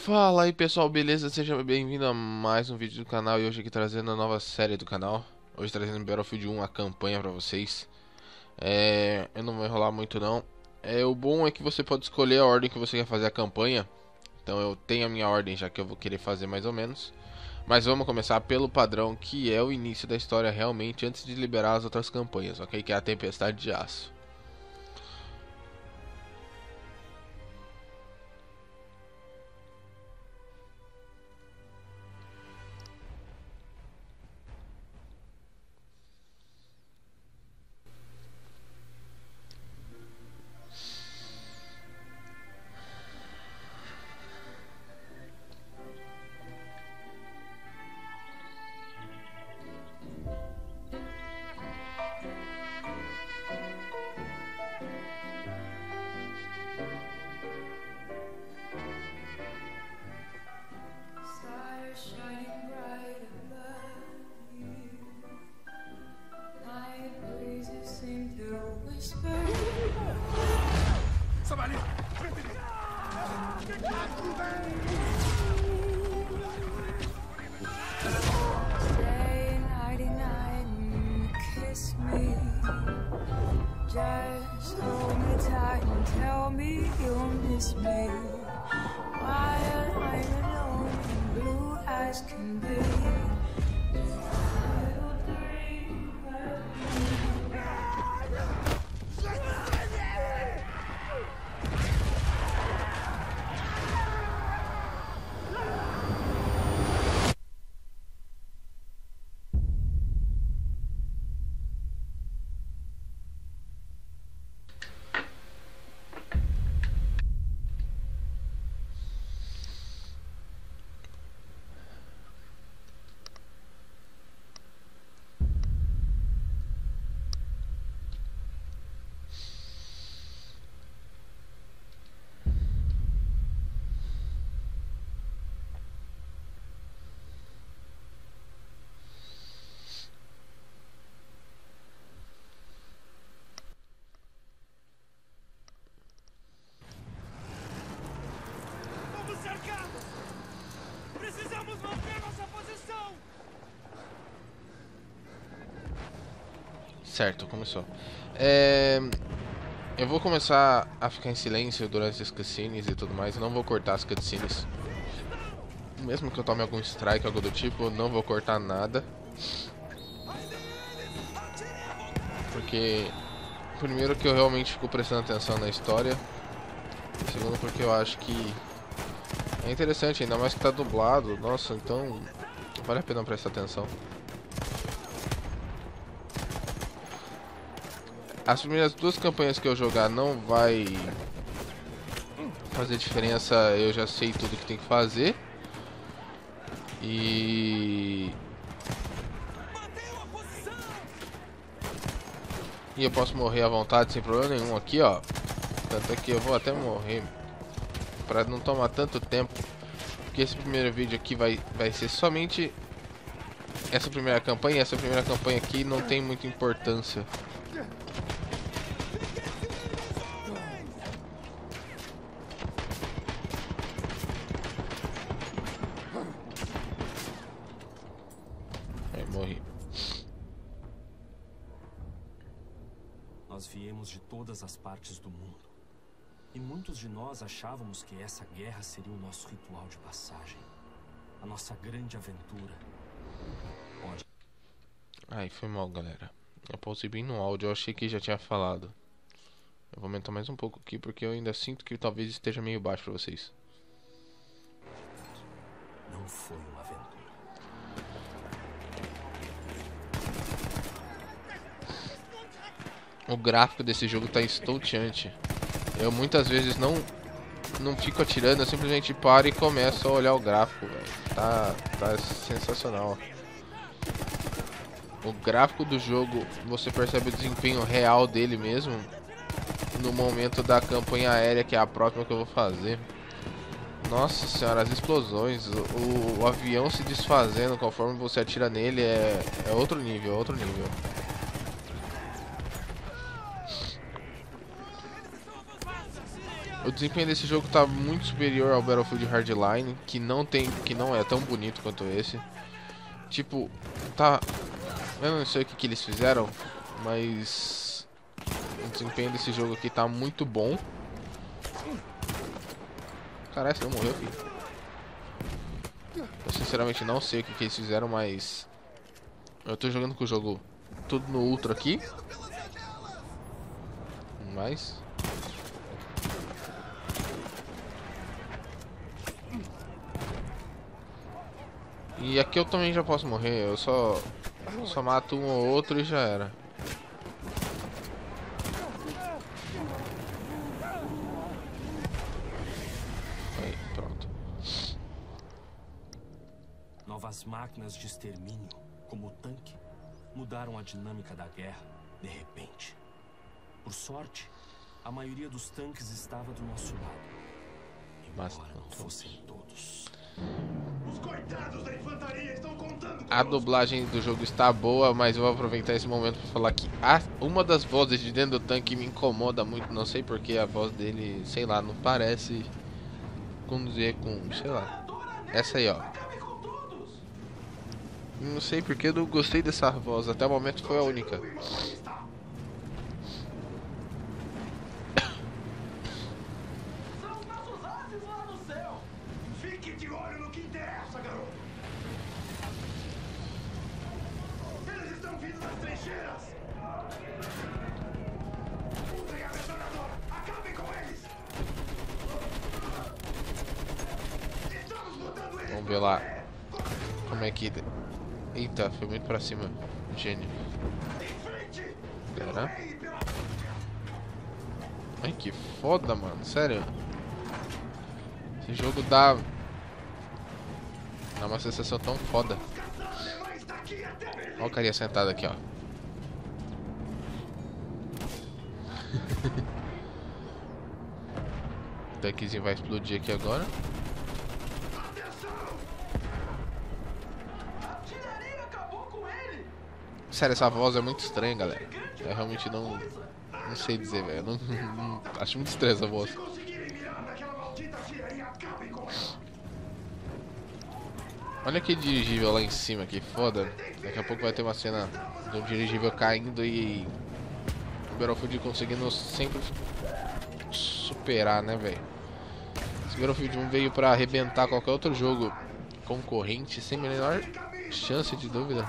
Fala aí pessoal, beleza? Seja bem-vindo a mais um vídeo do canal e hoje aqui trazendo a nova série do canal. Hoje trazendo Battlefield 1, a campanha pra vocês. Eu não vou enrolar muito não. O bom é que você pode escolher a ordem que você quer fazer a campanha. Então eu tenho a minha ordem já que eu vou querer fazer mais ou menos. Mas vamos começar pelo padrão, que é o início da história realmente, antes de liberar as outras campanhas, ok? Que é a Tempestade de Aço. Just hold me tight and tell me you'll miss me while I'm alone and blue as can be. Little dream Precisamos manter nossa posição! Certo, começou. Eu vou começar a ficar em silêncio durante as cutscenes e tudo mais. Eu não vou cortar as cutscenes. Mesmo que eu tome algum strike, algo do tipo, eu não vou cortar nada. Porque, primeiro, que eu realmente fico prestando atenção na história. Segundo, porque eu acho que é interessante, ainda mais que tá dublado. Nossa, então vale a pena prestar atenção. As primeiras duas campanhas que eu jogar não vai fazer diferença, eu já sei tudo que tem que fazer. E eu posso morrer à vontade sem problema nenhum aqui, ó. Tanto é que eu vou até morrer pra não tomar tanto tempo. Porque esse primeiro vídeo aqui vai ser somente essa primeira campanha. E essa primeira campanha aqui não tem muita importância. Morri. Nós viemos de todas as partes do mundo. E muitos de nós achávamos que essa guerra seria o nosso ritual de passagem. A nossa grande aventura. Pode. Ai, foi mal, galera. Eu pausei bem no áudio, eu achei que já tinha falado. Eu vou aumentar mais um pouco aqui porque eu ainda sinto que talvez esteja meio baixo pra vocês. Não foi uma aventura. O gráfico desse jogo tá estonteante. Eu muitas vezes não fico atirando, eu simplesmente paro e começo a olhar o gráfico, velho. Tá sensacional. O gráfico do jogo, você percebe o desempenho real dele mesmo no momento da campanha aérea, que é a próxima que eu vou fazer. Nossa senhora, as explosões, o avião se desfazendo conforme você atira nele é outro nível, outro nível. O desempenho desse jogo tá muito superior ao Battlefield Hardline, que não é tão bonito quanto esse. Tipo, tá... Eu não sei o que eles fizeram, mas... O desempenho desse jogo aqui tá muito bom. Caralho, você não morreu, filho? Eu sinceramente não sei o que eles fizeram, mas... Eu tô jogando com o jogo tudo no Ultra aqui. Mas... E aqui eu também já posso morrer, eu só mato um ou outro e já era. Aí, pronto. Novas máquinas de extermínio, como o tanque, mudaram a dinâmica da guerra de repente. Por sorte, a maioria dos tanques estava do nosso lado. Embora não fossem todos. Os coitados da infantaria estão contando com A dublagem do jogo está boa, mas eu vou aproveitar esse momento para falar que uma das vozes de dentro do tanque me incomoda muito. Não sei porque a voz dele, sei lá, não parece conduzir com, sei lá. Essa aí, ó. Não sei porque eu não gostei dessa voz, até o momento foi a única. Vamos ver lá como é que... Eita, foi muito pra cima, gênio. Pera. Ai, que foda, mano, sério. Esse jogo dá uma sensação tão foda. Olha o carinha sentado aqui, ó. O tanquezinho vai explodir aqui agora. Sério, essa voz é muito estranha, galera. Eu realmente não sei dizer, velho. Acho muito estranha essa voz. Olha que dirigível lá em cima, que foda. Daqui a pouco vai ter uma cena do dirigível caindo e o Battlefield conseguindo sempre superar, né, velho? Esse Battlefield 1 veio pra arrebentar qualquer outro jogo concorrente sem a menor chance de dúvida.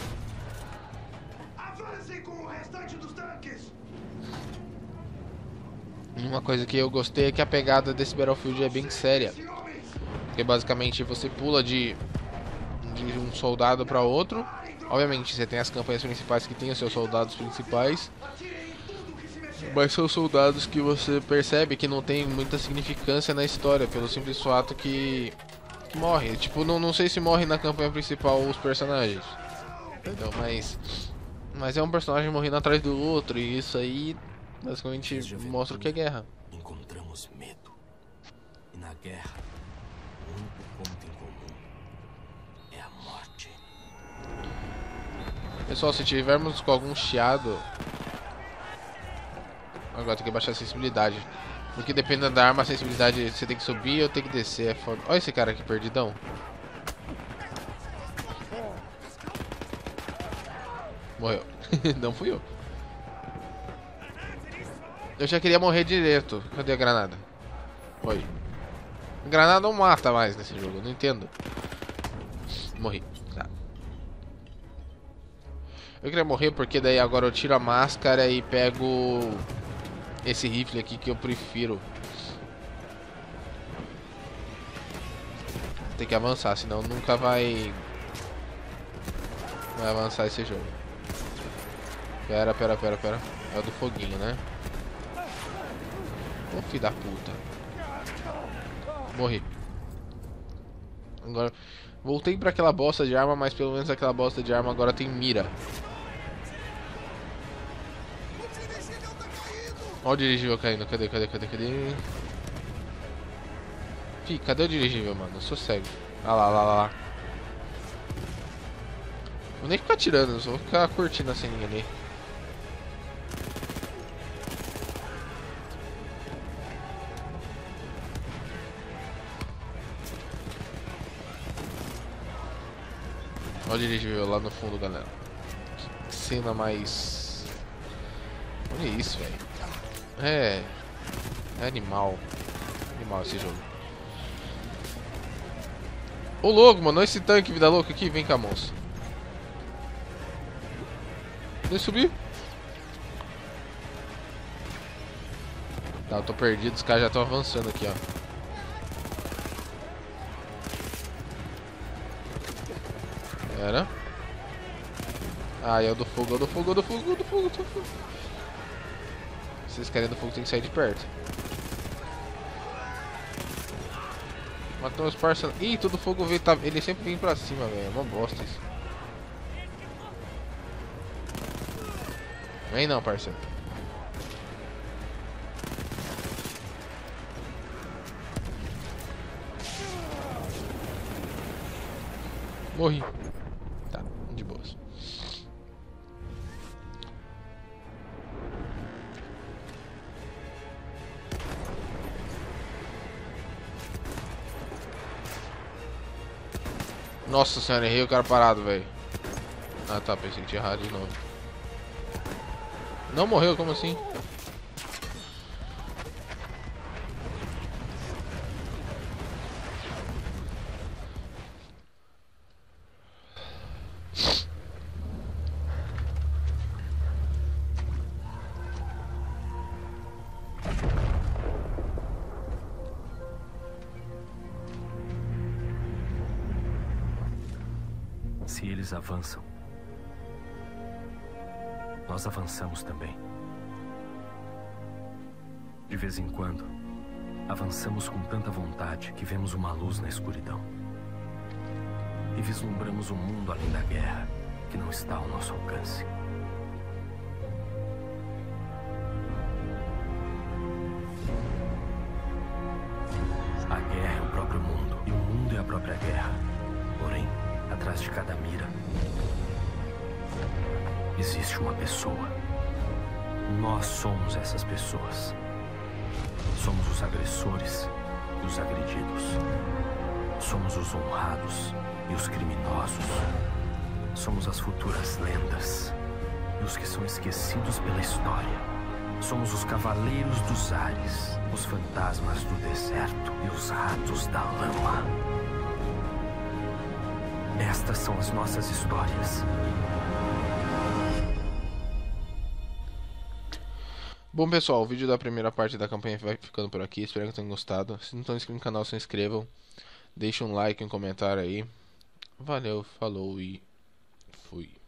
Uma coisa que eu gostei é que a pegada desse Battlefield é bem séria. Porque basicamente você pula de um soldado para outro. Obviamente você tem as campanhas principais que tem os seus soldados principais, mas são soldados que você percebe que não tem muita significância na história, pelo simples fato que morre. Tipo, não sei se morre na campanha principal os personagens, entendeu? Mas é um personagem morrendo atrás do outro, e isso aí basicamente mostra o que é guerra. Encontramos medo. E na guerra, o único ponto em comum é a morte. Pessoal, se tivermos com algum chiado... Agora tem que baixar a sensibilidade. Porque dependendo da arma, a sensibilidade você tem que subir ou tem que descer. É foda. Olha esse cara aqui perdidão. Morreu. Não fui eu. Eu já queria morrer direto. Cadê a granada? Oi. Granada não mata mais nesse jogo, eu não entendo. Morri. Tá. Eu queria morrer porque daí agora eu tiro a máscara e pego esse rifle aqui que eu prefiro. Tem que avançar, senão nunca vai avançar esse jogo. Pera. É o do foguinho, né? Ô filho da puta. Morri. Agora voltei pra aquela bosta de arma, mas pelo menos aquela bosta de arma agora tem mira. Olha o dirigível caindo. Cadê? Fih, cadê o dirigível, mano? Eu sou cego. Ah lá. Vou nem ficar atirando, só vou ficar curtindo a ceninha ali. Olha o dirigível lá no fundo, galera. Que cena mais... Olha isso, velho. É animal. Animal esse jogo. Ô louco, mano. Olha esse tanque, vida louca aqui. Vem cá, moço. Deixa eu subir. Tá, eu tô perdido. Os caras já estão avançando aqui, ó. Era. Ah, é o do fogo, é o do fogo, é o do fogo, é o do fogo, é o do fogo. Se vocês querem do fogo, tem que sair de perto. Matou os parceiros. Ih, todo fogo veio, tá... ele sempre vem pra cima, velho. É uma bosta isso. Vem não, parceiro. Morri. Tá, de boas. Nossa senhora, errei o cara parado, velho. Ah tá, pensei que tinha errado de novo. Não morreu, como assim? Se eles avançam, nós avançamos também. De vez em quando, avançamos com tanta vontade que vemos uma luz na escuridão. E vislumbramos um mundo além da guerra que não está ao nosso alcance. A guerra é o próprio mundo e o mundo é a própria guerra. Porém, atrás de cada mira existe uma pessoa. Nós somos essas pessoas. Somos os agressores e os agredidos. Somos os honrados e os criminosos. Somos as futuras lendas e os que são esquecidos pela história. Somos os cavaleiros dos ares, os fantasmas do deserto e os ratos da lama. Estas são as nossas histórias. Bom, pessoal, o vídeo da primeira parte da campanha vai ficando por aqui. Espero que tenham gostado. Se não estão inscritos no canal, se inscrevam. Deixem um like, um comentário aí. Valeu, falou e fui.